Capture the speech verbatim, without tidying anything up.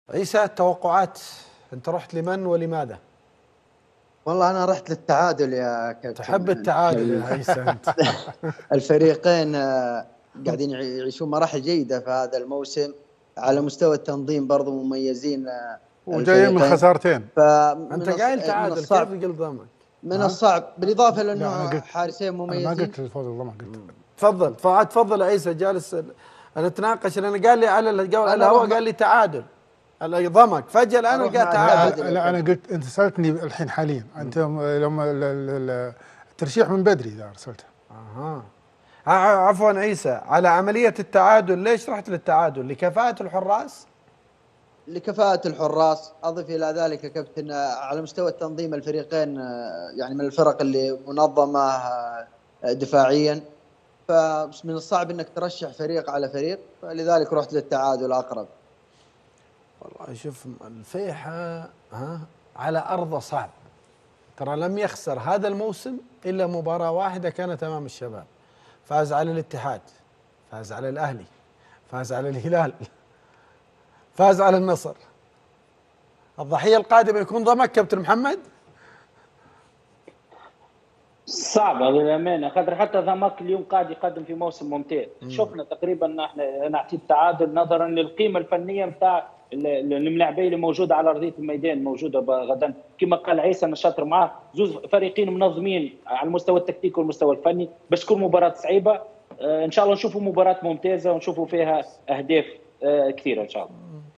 عيسى، التوقعات، انت رحت لمن ولماذا؟ والله انا رحت للتعادل يا تحب كابتن. التعادل يا عيسى انت. الفريقين آه، قاعدين يعيشون مراحل جيدة في هذا الموسم، على مستوى التنظيم برضو مميزين آه، وجايين من الفريقين. خسارتين. انت فمن الص- قايل من تعادل، كيف الصعب يقل ضمك؟ من ها؟ الصعب بالإضافة لا انا لأنه قلت حارسين انا ما مميزين. قلت الفوز والله، ما قلت. تفضل فؤاد، تفضل عيسى، جالس انا اتناقش لان قال لي على الجو على أنا أروح الهواء، مع قال لي تعادل ضمك، فجأة الان أروح قال مع تعادل. التعادل لا يا لا انا كابتن. قلت، انت سالتني الحين حاليا، انت لما ال- ال- ال- الترشيح من بدري اذا ارسلته. اها ع- عفوا عيسى، على عملية التعادل، ليش رحت للتعادل؟ لكفاءة الحراس؟ لكفاءة الحراس، أضف إلى ذلك يا كابتن آه، على مستوى التنظيم الفريقين آه، يعني من الفرق اللي منظمة آه، دفاعيا، فمن الصعب انك ترشح فريق على فريق، فلذلك رحت للتعادل اقرب. والله شوف، الفيحة ها على أرضه صعب، ترى لم يخسر هذا الموسم إلا مباراة واحدة كانت أمام الشباب، فاز على الاتحاد، فاز على الأهلي، فاز على الهلال، فاز على النصر. الضحية القادمة يكون ضمك كابتن محمد؟ صعبة للأمانة، خاطر حتى ضمك اليوم قاعد يقدم في موسم ممتاز. شفنا تقريبا احنا نعطي التعادل نظرا للقيمة الفنية نتاع الملاعبين اللي موجودة على أرضية الميدان، موجودة غدا كما قال عيسى. أنا شاطر معاه، زوز فريقين منظمين على المستوى التكتيكي والمستوى الفني باش تكون مباراة صعيبة. آه إن شاء الله نشوفوا مباراة ممتازة ونشوفوا فيها أهداف آه كثيرة إن شاء الله.